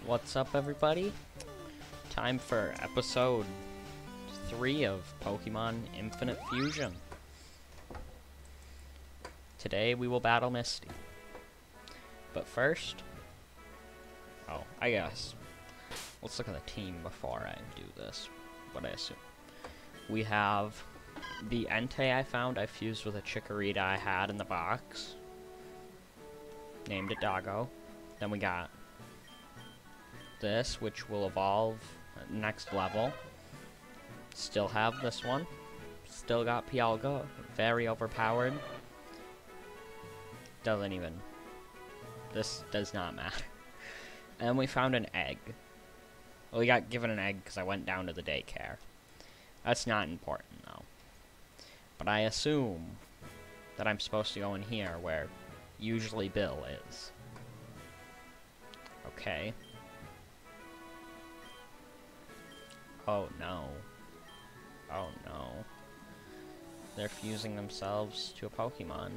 What's up, everybody? Time for episode 3 of Pokemon Infinite Fusion. Today we will battle Misty. But first... I guess. Let's look at the team before I do this. What I assume. We have the Entei I found. I fused with a Chikorita I had in the box. Named it Doggo. Then we got this, which will evolve next level. Still have this one. Still got Pialga. Very overpowered. Doesn't even... This does not matter. And we found an egg. Well, we got given an egg because I went down to the daycare. That's not important, though. But I assume that I'm supposed to go in here where usually Bill is. Okay. Oh no. Oh no. They're fusing themselves to a Pokemon.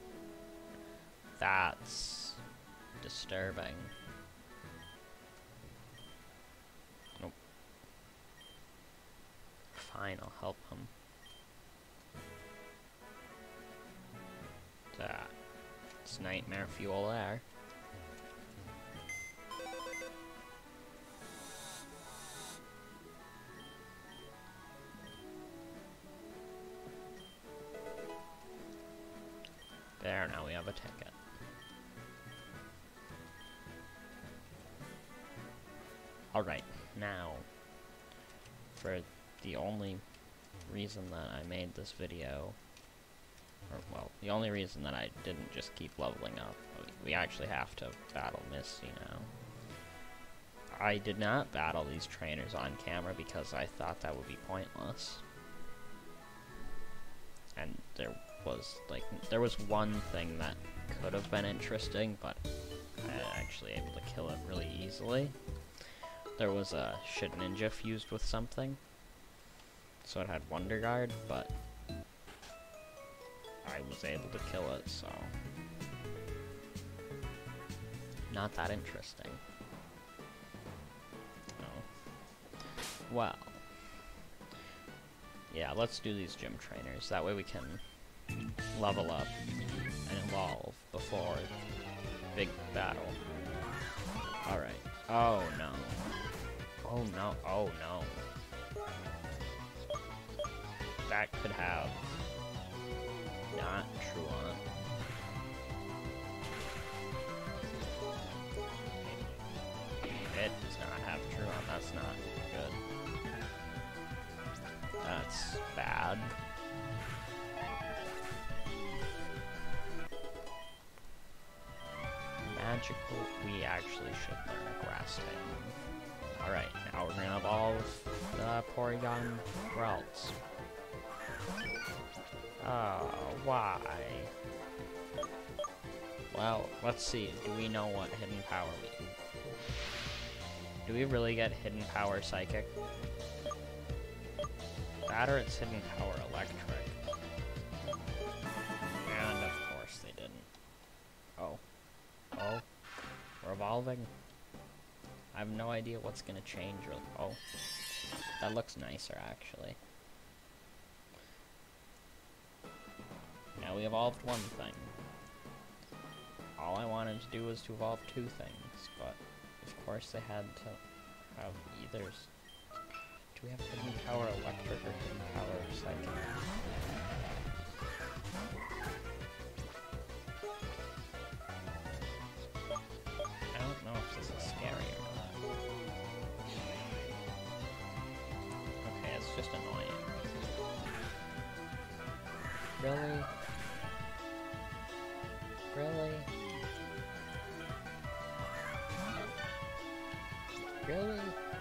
That's disturbing. Nope. Fine, I'll help him. That's nightmare fuel there. There, now we have a ticket. Alright, now, for the only reason that I made this video, or, well, the only reason that I didn't just keep leveling up, we actually have to battle Misty now. I did not battle these trainers on camera because I thought that would be pointless. And there was one thing that could have been interesting, but I was actually able to kill it really easily. There was a Shit Ninja fused with something, so it had Wonder Guard, but I was able to kill it, so not that interesting. Oh. Well, yeah, let's do these gym trainers. That way we can level up and evolve before big battle. Alright. Oh no. Oh no. Oh no. That could have not Truant. It does not have Truant. That's not good. That's bad. Magical, we actually should learn a grass type move. Alright, now we're gonna evolve the Porygon Ralts. Oh, why? Well, let's see. Do we know what hidden power we do? Do we really get hidden power Psychic? That or it's hidden power Electric. And of course they didn't. Oh. Oh, we're evolving. I have no idea what's gonna change. Oh, that looks nicer actually. Now we evolved one thing. All I wanted to do was to evolve two things, but of course they had to have either. Do we have hidden power Electric or hidden power Psychic? I don't know if this is scary or not. Okay, it's just annoying. Really? Really? Really?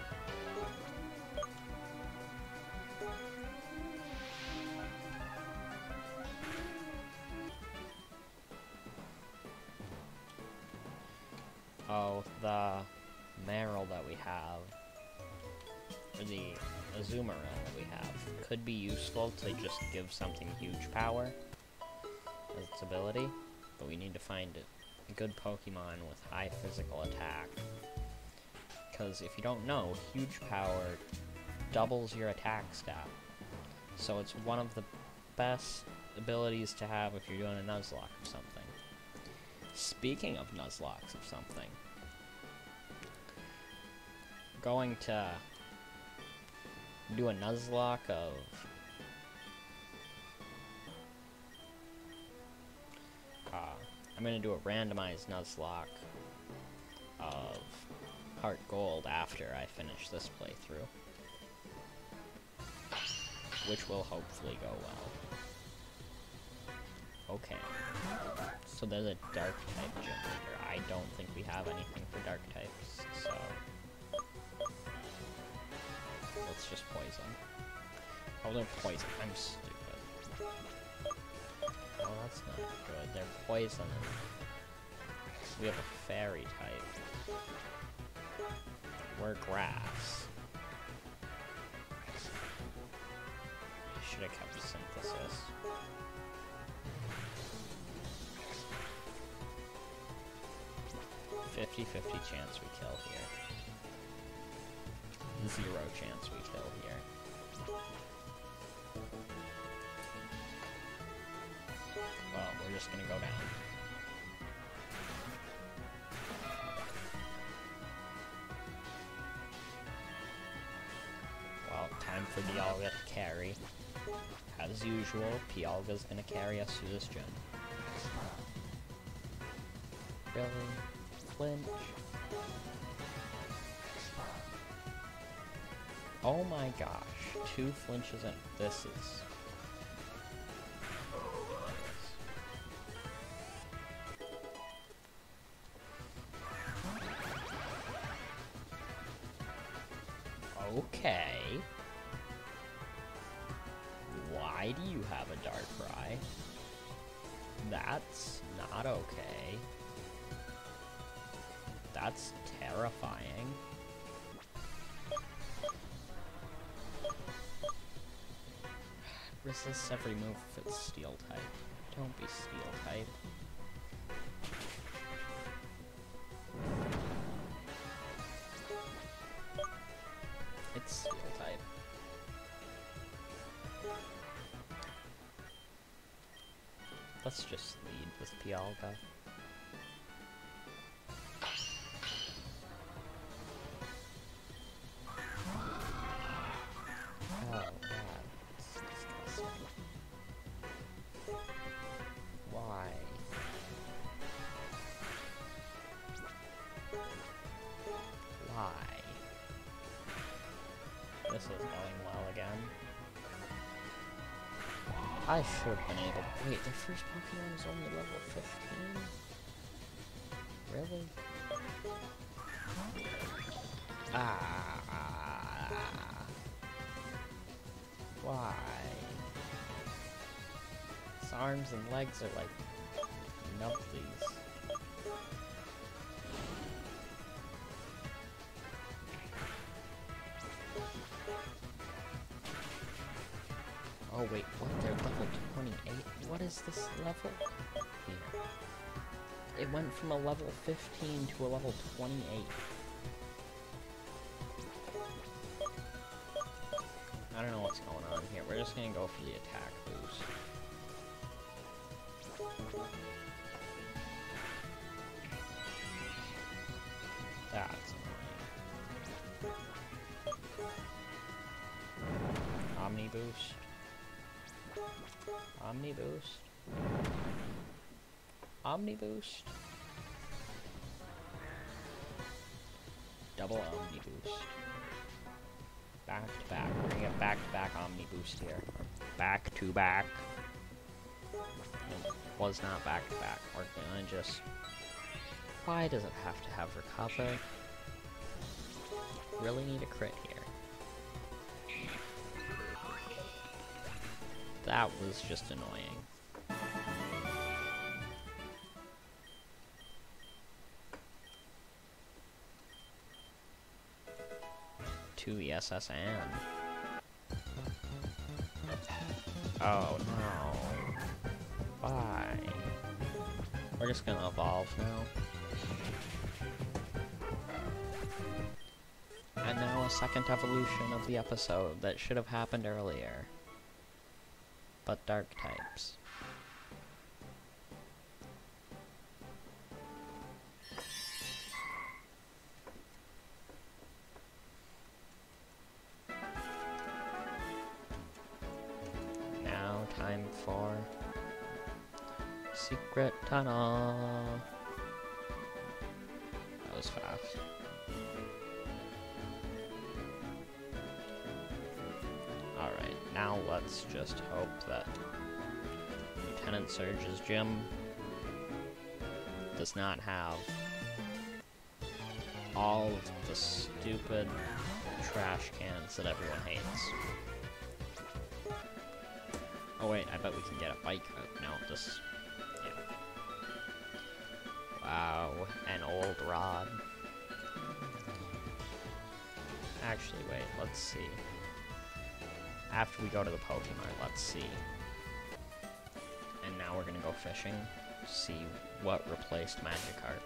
Oh, the Marill that we have, or the Azumarill that we have, could be useful to just give something huge power as its ability, but we need to find a good Pokemon with high physical attack because if you don't know, huge power doubles your attack stat. So it's one of the best abilities to have if you're doing a Nuzlocke or something. Speaking of Nuzlocks or something, going to do a Nuzlocke of I'm gonna do a randomized Nuzlocke of Heart Gold after I finish this playthrough, which will hopefully go well. Okay, so there's a dark type gym leader. I don't think we have anything for dark types, so let's just poison. Oh, they're poison. I'm stupid. Oh, that's not good. They're poison. We have a fairy type. We're grass. I should have kept synthesis. $50-50 chance we kill here. 0 chance we kill here. Well, we're just gonna go down. Well, time for Dialga to carry. As usual, Dialga's gonna carry us through this gym. Really? Flinch? Oh my gosh, 2 flinches and this is... Okay. Why do you have a Darkrai? That's not okay. That's terrifying. Resists every move if it's Steel type. Don't be Steel type. It's Steel type. Let's just lead with Dialga. Oh, that's disgusting. Why? Why? This is going well again. I should have been able... Wait, their first Pokemon is only level 15? Really? Why? His arms and legs are like... nubblies. Oh wait, what? They're level 28? What is this level? Here. It went from a level 15 to a level 28. I don't know what's going on here. We're just gonna go for the attack boost. That's annoying. Omni boost. Omni boost. Omni boost. Double Omni boost. Back to back. We're gonna get back to back Omni boost here. Back to back. It was not back to back. We're gonna just... Why does it have to have recover? Really need a crit here. That was just annoying. To the SSN. Oh no. Why? We're just gonna evolve now. now a second evolution of the episode that should have happened earlier. But dark types. Now time for secret tunnel. That was fast. Alright, now let's just hope that Lieutenant Surge's gym does not have all of the stupid trash cans that everyone hates. Oh wait, I bet we can get a bike out. No, this... yeah. Wow, an old rod. Actually, wait, let's see. After we go to the Pokémon, let's see. And now we're gonna go fishing, see what replaced Magikarp.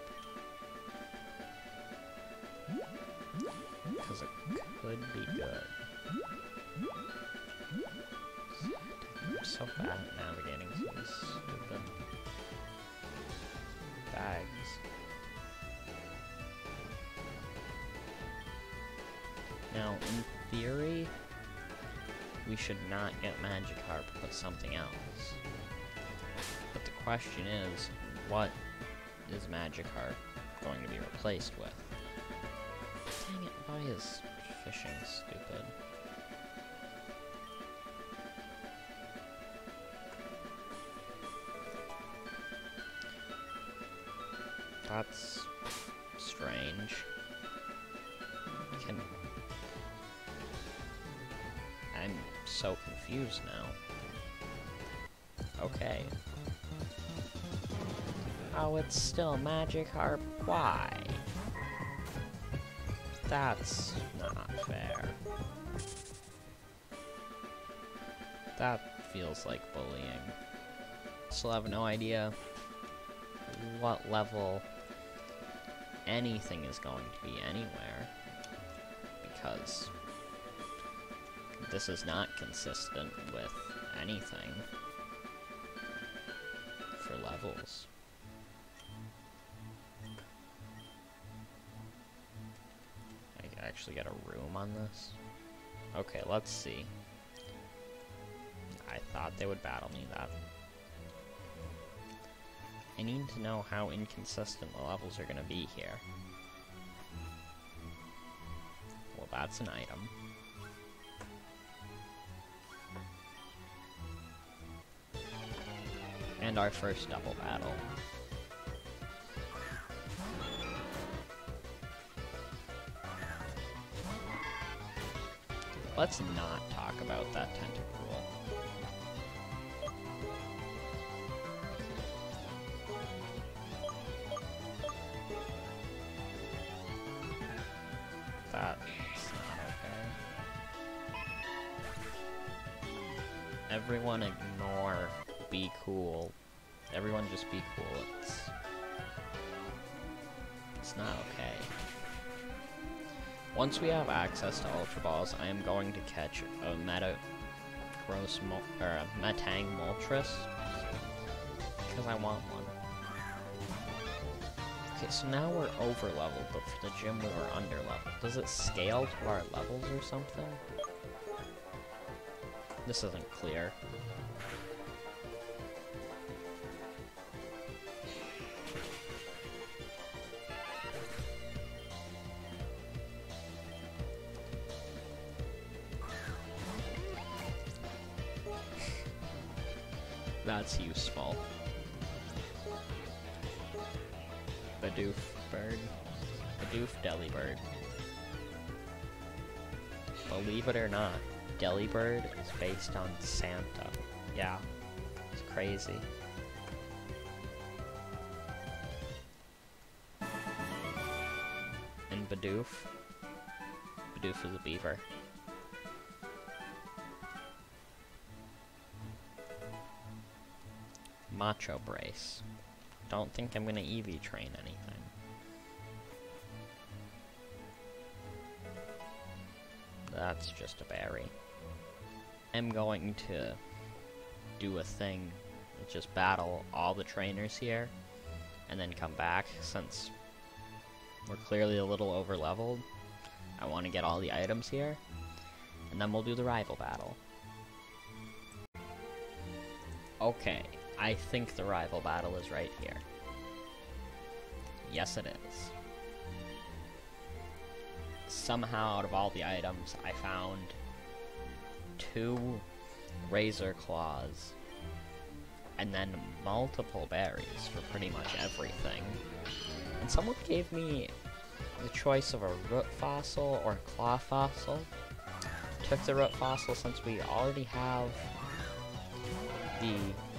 Because it could be good. I'm so bad at navigating through these stupid bags. Now, in theory, we should not get Magikarp, but something else. But the question is, what is Magikarp going to be replaced with? Dang it, why is fishing stupid? That's strange. I'm so confused now. Okay. Oh, it's still Magikarp. Why? That's not fair. That feels like bullying. Still have no idea what level anything is going to be anywhere, because this is not consistent with anything for levels. I actually get a room on this? Okay, let's see. I thought they would battle me that. I need to know how inconsistent the levels are going to be here. Well, that's an item. And our first double battle. Let's not talk about that Tentacruel. That's not okay. Everyone ignore be cool. Everyone just be cool. It's not okay. Once we have access to Ultra Balls, I am going to catch a Metang Moltres, because I want one. Okay, so now we're over leveled, but for the gym we were under leveled. Does it scale to our levels or something? This isn't clear. That's useful. Bidoof bird. Bidoof Delibird. Believe it or not, Delibird is based on Santa. Yeah, it's crazy. And Bidoof. Bidoof is a beaver. Macho Brace. Don't think I'm gonna EV train anything. That's just a berry. I'm going to do a thing, just battle all the trainers here, and then come back, since we're clearly a little over-leveled. I want to get all the items here, and then we'll do the rival battle. Okay, I think the rival battle is right here. Yes, it is. Somehow, out of all the items, I found 2 razor claws, and then multiple berries for pretty much everything. And someone gave me the choice of a root fossil or a claw fossil. Took the root fossil since we already have the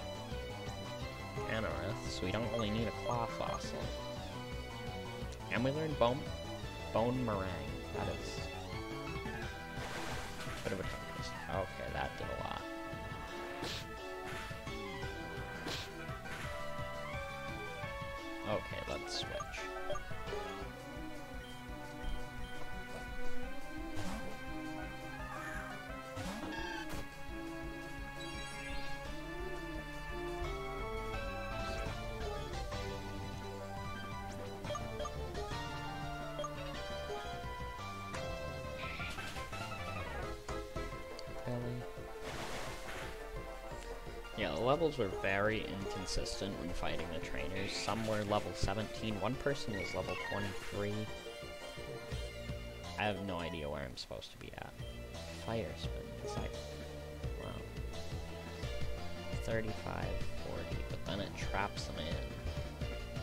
Anorith, so we don't really need a claw fossil. And we learned bone meringue. That is a bit of a twist. Okay, that did a lot. Okay, let's switch. Yeah, the levels were very inconsistent when fighting the trainers. Some were level 17, one person was level 23. I have no idea where I'm supposed to be at. Fire spin, wow. 35, 40, but then it traps them in.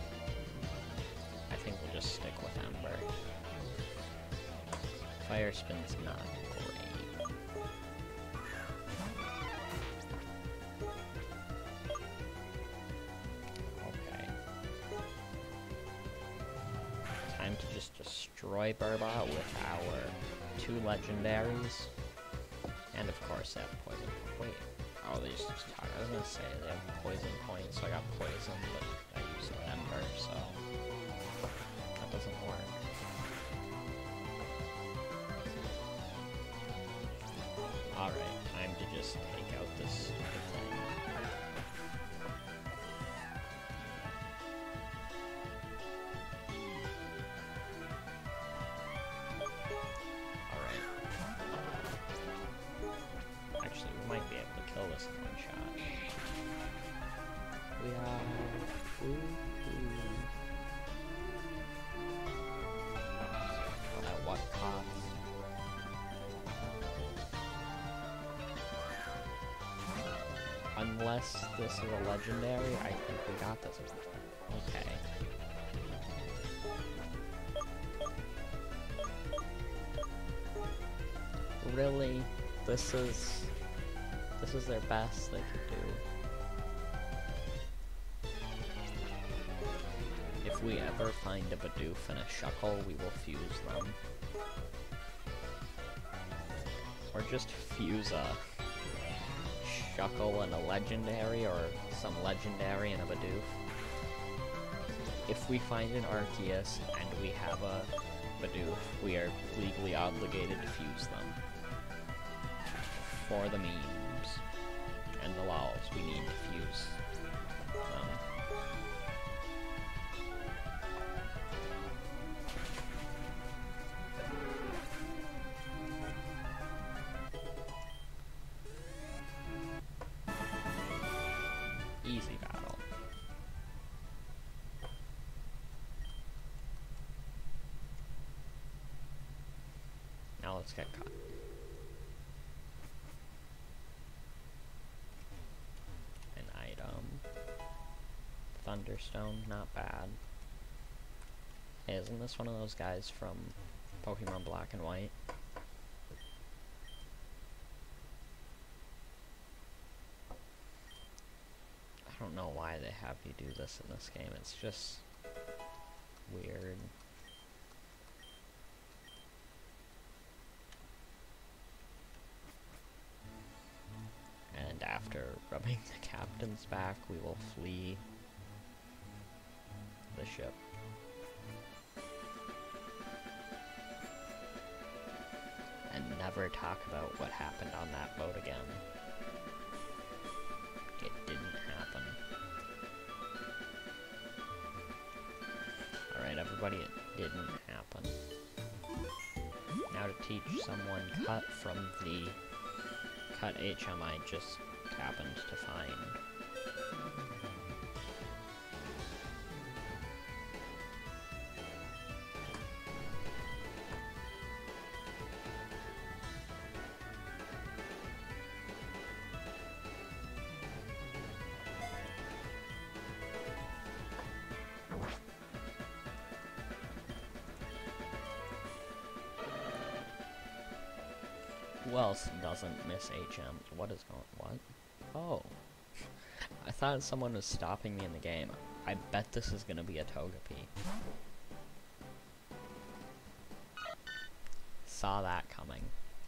I think we'll just stick with Ember. Fire spin's not great. To just destroy Burbot with our 2 legendaries, and of course they have poison. Wait, oh, they just talk. I was gonna say they have poison points, so I got poison, but I used Ember, so that doesn't work. Alright, time to just take out this stupid thing. Might be able to kill this in one shot. We are... At what cost? Unless this is a legendary, I think we got this. Okay. Really? This is their best they could do. If we ever find a Bidoof and a Shuckle, we will fuse them. Or just fuse a Shuckle and a legendary, or some legendary and a Bidoof. If we find an Arceus and we have a Bidoof, we are legally obligated to fuse them. For the memes and the lols, we need to fuse them. Easy battle. Now let's get caught. Thunderstone, not bad. Hey, isn't this one of those guys from Pokemon Black and White? I don't know why they have you do this in this game, it's just weird. And after rubbing the captain's back, we will flee the ship. And ever talk about what happened on that boat again. It didn't happen. Alright, everybody, it didn't happen. Now to teach someone cut from the cut HM I just happened to find. Who else doesn't miss HMs? What is going... what? Oh. I thought someone was stopping me in the game. I bet this is gonna be a Togepi. Saw that coming.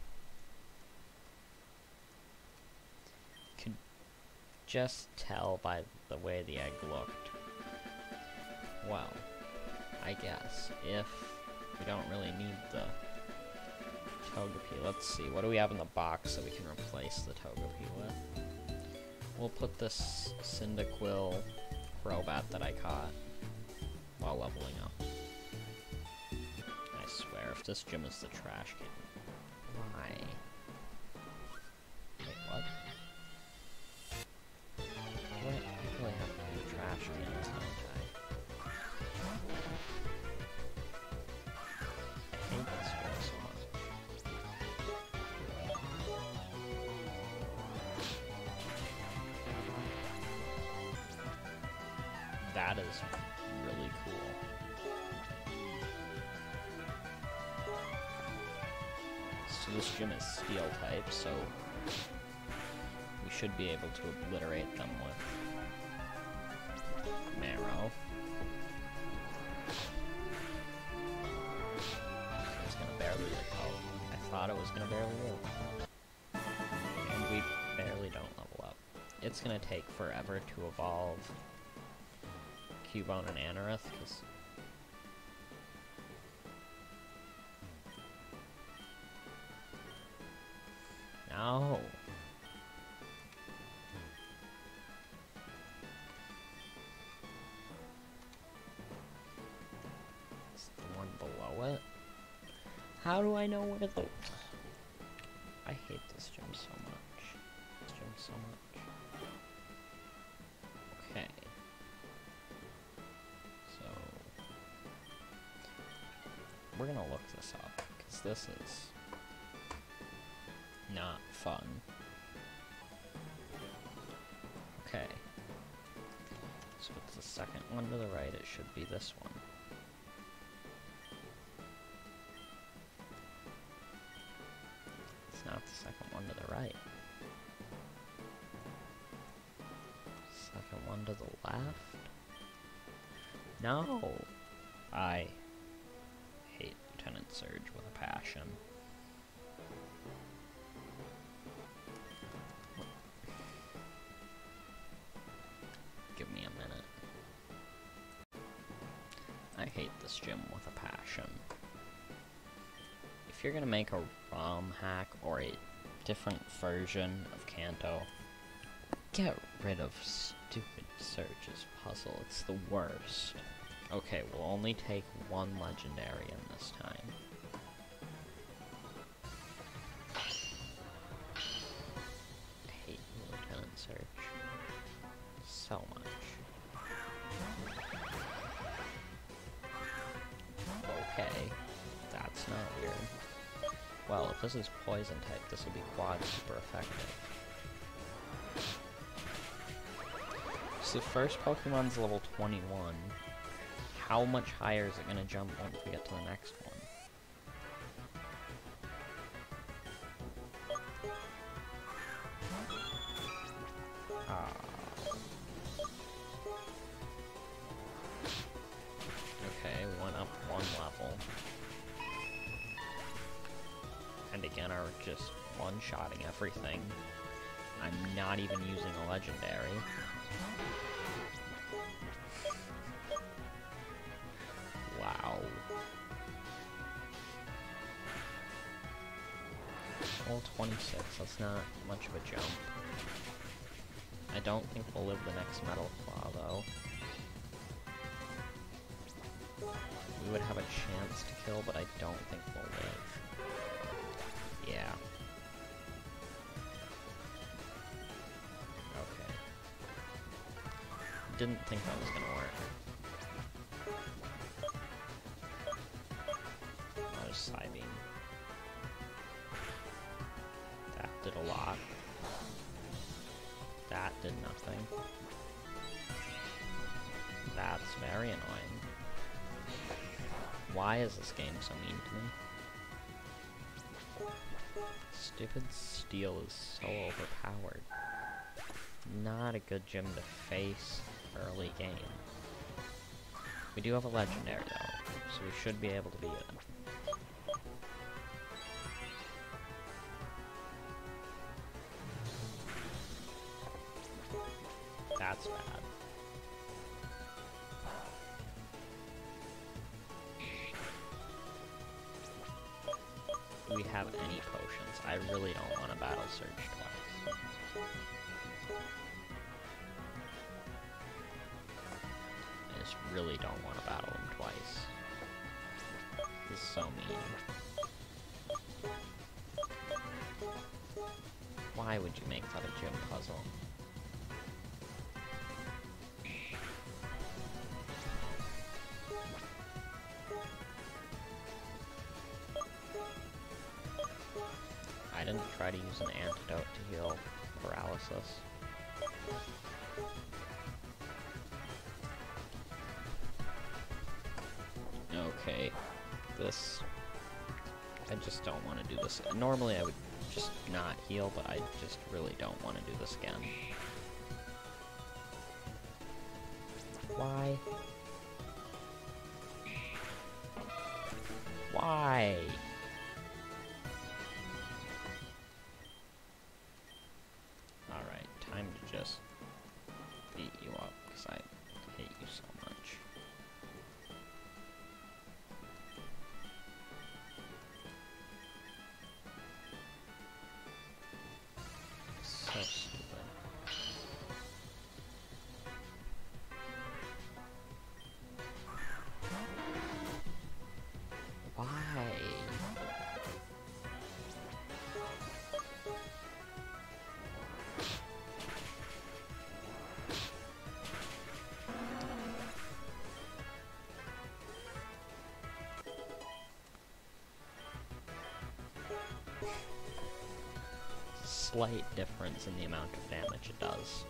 Could just tell by the way the egg looked. Well, I guess if we don't really need the Togepi, let's see, what do we have in the box that we can replace the Togepi with? We'll put this Cyndaquil Crobat that I caught while leveling up. I swear, if this gym is the Trashcan, why? Wait, what? I really have to do Trashcans, don't I? I hate this gym so much. That is really cool. So this gym is steel type, so we should be able to obliterate them with Marrow. It's gonna barely like, oh, I thought it was gonna barely live. And we barely don't level up. It's gonna take forever to evolve Cubone and Anorith, because no. It's the one below it. How do I know where the... I hate this gym so much. This gym so much. Okay. We're gonna look this up, because this is not fun. Okay. So it's the second one to the right, it should be this one. It's not the second one to the right. Second one to the left? No! I hate Lieutenant Surge with a passion. Give me a minute. I hate this gym with a passion. If you're gonna make a ROM hack or a different version of Kanto, get rid of stupid Surge's puzzle. It's the worst. Okay, we'll only take one legendary in this time. I hate Lieutenant Surge so much. Okay, that's not weird. Well, if this is poison type, this will be quad super effective. So the first Pokemon's level 21. How much higher is it going to jump once we get to the next one? Okay, we went up one level. And again, are just one-shotting everything. I'm not even using a legendary. Wow. Level 26, that's not much of a jump. I don't think we'll live the next Metal Claw, though. We would have a chance to kill, but I don't think we'll live. Yeah. Okay. Didn't think that was gonna work. There's Psybeam. That did a lot. That did nothing. That's very annoying. Why is this game so mean to me? Stupid Steel is so overpowered. Not a good gym to face early game. We do have a legendary though, so we should be able to beat it. That's bad. Do we have any potions? I really don't want to battle Surge twice. I just really don't want to battle him twice. This is so mean. Why would you make that a gym puzzle? I didn't try to use an antidote to heal paralysis. Okay, this... I just don't want to do this. Normally I would just not heal, but I just really don't want to do this again. Why? Why? Alright, time to just beat you up, because I hate you so much. So stupid. Why? Slight difference in the amount of damage it does.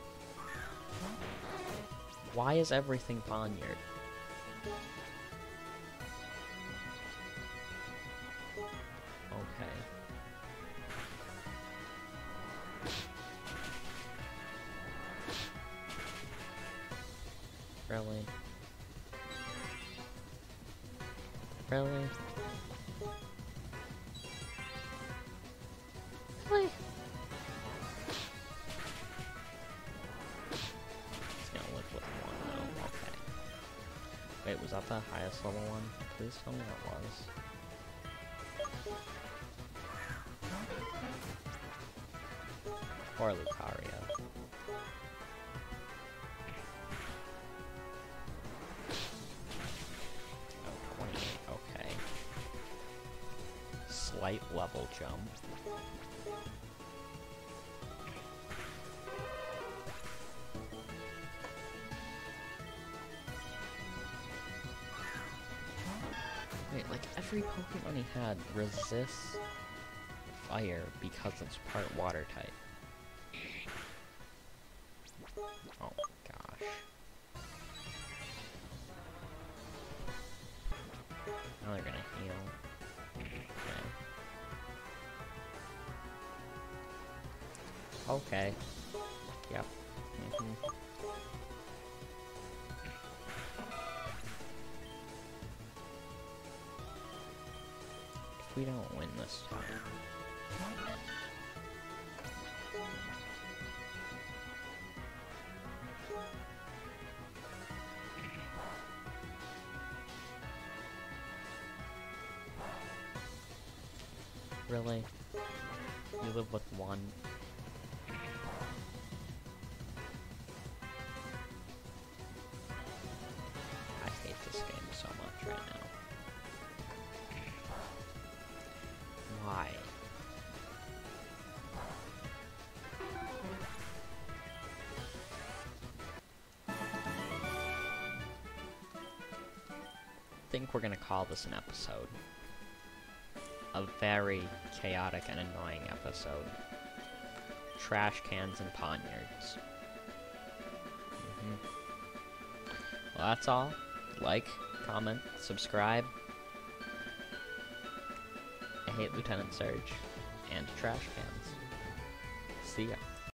Why is everything Pawniard? Okay. Really? Really? Really? It's gonna live with one though, okay. Wait, was that the highest level one? Please tell me that was. Or Lucario. Oh, 28, okay. Slight level jump. Wait, like every Pokemon he had resists fire because it's part water type. Oh gosh. Now they're gonna heal. Okay. Okay. Yep. If we don't win this time. Really? You live with one. I hate this game so much right now. Why? I think we're gonna call this an episode. A very chaotic and annoying episode. Trash cans and Pawniards. Well, that's all. Like, comment, subscribe. I hate Lieutenant Surge and trash cans. See ya.